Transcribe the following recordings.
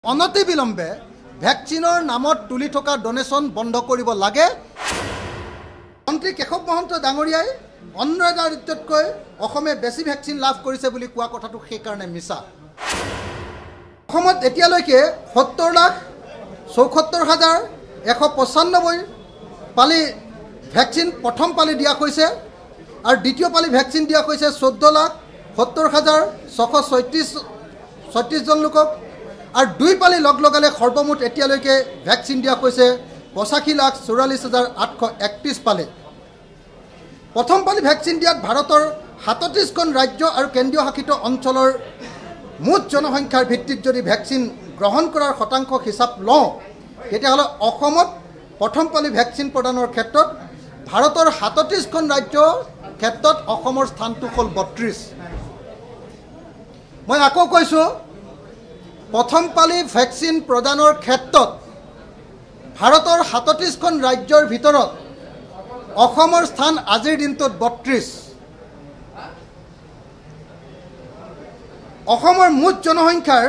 অনতি বিলম্বে ভ্যাকচিনৰ নামত তুলি থকা ডোনেশ্যন বন্ধ কৰিব লাগে। মন্ত্ৰী কেশৱ মহন্ত ডাঙৰীয়াই অন্য ৰাজ্যতকৈ অসমে বেছি ভ্যাকচিন লাভ কৰিছে বুলি কোৱা কথাটো সেইকাৰণে মিছা। অসমত এতিয়ালৈকে 70,74,195 পালি ভ্যাকচিন প্ৰথম পালি দিয়া হৈছে আৰু দ্বিতীয় পালি ভ্যাকচিন দিয়া হৈছে 14,70,636 জন লোকক और दुई पाली लगे सर्वमुठ एतियाলৈকে भैक्सीन दिया 85,44,831 पाली। प्रथम पाली भैक्सीन दियात भारतर 37খন राज्य और केंद्रीय शासित अंचলৰ मुठ जनसंख्यार भित्तित यदि भैक्सीन ग्रहण करार शतांश हिसाब लওঁ तेतियाह'ले অসমত प्रथम पाली भैक्सीन प्रदाনৰ क्षेत्रत भारतर 37খন राज्य क्षेत्रत অসমৰ স্থানটো হ'ল 32। मैं আকৌ কৈছোঁ प्रथम पाली भैक्सीन प्रदानर क्षेत्र भारतर 37খন राज्यर भितरत অসমৰ स्थान आजिर दिन 32। অসমৰ मुठ जनसंख्यार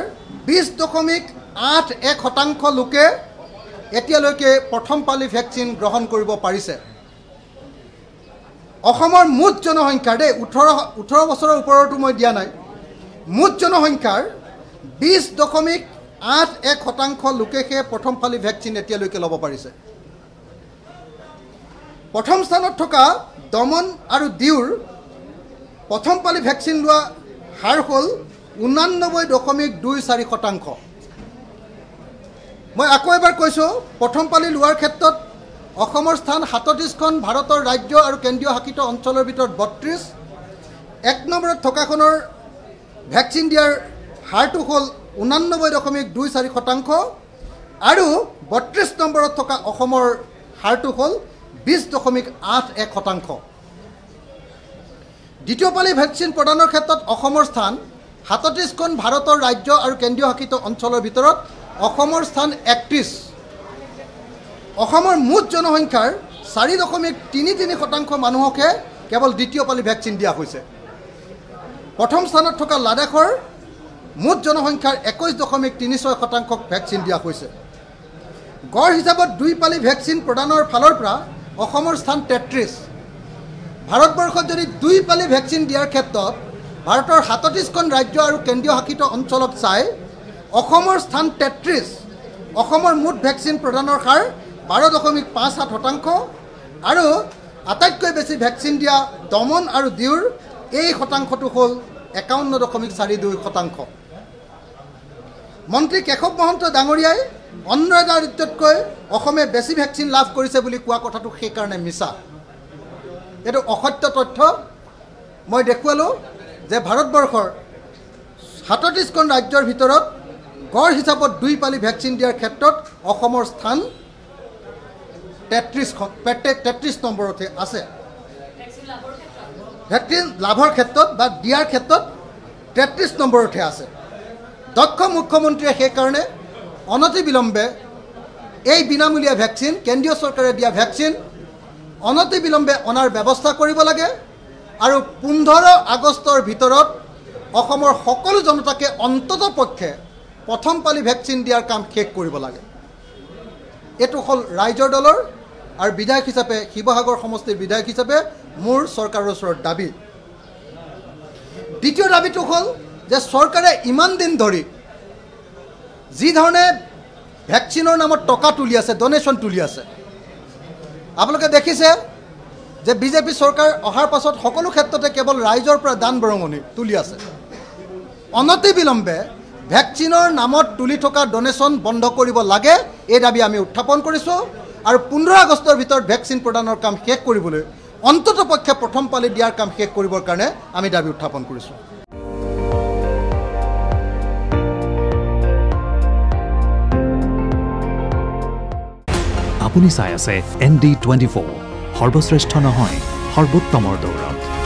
20.81% लोके एतियाলৈকে प्रथम पाली भैक्सीन ग्रहण কৰিব পাৰিছে। অসমৰ मुठ जनसंख्यार 18 বছৰৰ ওপৰতো মই দিয়া নাই। मुठ जनसंख्यार 20.81% लोकेহে प्रथम पाली भैक्सीन एतियाলৈকে ল'ব পাৰিছে। प्रथम स्थाনত থকা দমন আৰু দিউৰ प्रथम पाली भैक्सीन লোৱা হাৰ হ'ল 89.24%। মই আকৌ এবাৰ কৈছোঁ प्रथम पाली লোৱাৰ ক্ষেত্ৰত অসমৰ স্থান 37খন ভাৰতৰ ৰাজ্য আৰু কেন্দ্ৰীয় শাসিত অঞ্চলৰ ভিতৰত 32। এক নম্বৰত থকাখনৰ ভ্যাকচিন দিয়াৰ হাৰটো হ'ল 89.24% আৰু 32 নম্বৰত থকা অসমৰ হাৰটো হ'ল 20.81%। দ্বিতীয় পালি ভ্যাকচিন প্ৰদানৰ ক্ষেত্ৰত অসমৰ স্থান 37খন ভাৰতৰ ৰাজ্য আৰু কেন্দ্ৰীয় শাসিত অঞ্চলৰ ভিতৰত অসমৰ স্থান 31। অসমৰ মুঠ জনসংখ্যাৰ 4.33% মানুহকহে কেৱল দ্বিতীয় পালি ভ্যাকচিন দিয়া হৈছে। প্ৰথম স্থানত থকা লাডাখৰ मुठ जनसंख्यार 21.36% भैक्सीन दिया होइसे। गड़ हिसाबत दुई पाली भैक्सीन प्रदानर फालर পৰা অসমৰ स्थान 33। भारतवर्षत यदि दुई पाली भैक्सीन दियार क्षेत्रत भारतर 37খন राज्य और केंद्रीय शासित अंचलक चाই অসমৰ स्थान 33। অসমৰ मुठ भैक्सीन प्रदानर हार 12.57% और आटाइतকৈ बेছি भैक्सीन दिया दमन और दिउर এই শতাংশটো হ'ল 51.42%। মন্ত্ৰী কেশৱ মহন্ত ডাঙৰীয়াই অন্য ৰাজ্যতকৈ অসমে বেছি ভ্যাকচিন লাভ কৰিছে বুলি কোৱা কথাটো সেইকাৰণে মিছা। এইটো অসত্য তথ্য। মই দেখুৱালোঁ যে ভাৰতবৰ্ষৰ 37খন ৰাজ্যৰ ভিতৰত গড় হিচাপত দুই পালি ভ্যাকচিন দিয়াৰ ক্ষেত্ৰত অসমৰ স্থান 33 নম্বৰতে আছে। ভ্যাকচিন লাভৰ ক্ষেত্ৰত বা দিয়াৰ ক্ষেত্ৰত 33 নম্বৰতে আছে। দক্ষ মুখ্যমন্ত্ৰীয়ে সেইকাৰণে অনতি বিলম্বে এই বিনামূলীয়া ভ্যাকচিন কেন্দ্ৰীয় চৰকাৰে দিয়া ভ্যাকচিন অনতি বিলম্বে অনাৰ ব্যৱস্থা কৰিব লাগে আৰু 15 আগষ্টৰ ভিতৰত অসমৰ সকলো জনতাকে অন্ততপক্ষে প্ৰথম পালি ভ্যাকচিন দিয়াৰ কাম শেষ কৰিব লাগে। এটো হ'ল ৰাইজৰ দলৰ আৰু বিধায়ক হিচাপে শিৱসাগৰ সমষ্টিৰ বিধায়ক হিচাপে মোৰ চৰকাৰৰ ওচৰত দাবী। দ্বিতীয় দাবীটো হ'ল যে চৰকাৰে ইমান দিন ধৰি যি ধৰণে ভ্যাকচিনৰ নামত টকা তুলি আছে, ডোনেশ্যন তুলি আছে, আপোনালোকে দেখিছে যে বিজেপি চৰকাৰ অহাৰ পাছত সকলো ক্ষেত্ৰতে কেৱল ৰাইজৰ পৰা দান বৰঙণি তুলি আছে। অনতি বিলম্বে ভ্যাকচিনৰ নামত তুলি থকা ডোনেশ্যন বন্ধ কৰিব লাগে এই দাবী আমি উত্থাপন কৰিছোঁ আৰু 15 আগষ্টৰ ভিতৰত ভ্যাকচিন প্ৰদানৰ কাম শেষ কৰিবলৈ অন্ততপক্ষে প্ৰথম পালি দিয়াৰ কাম শেষ কৰিবৰ কাৰণে আমি দাবী উত্থাপন কৰিছোঁ। আপুনি চাই আছে ND24 সৰ্বশ্ৰেষ্ঠ নহয় সৰ্বোত্তমৰ দৌৰত।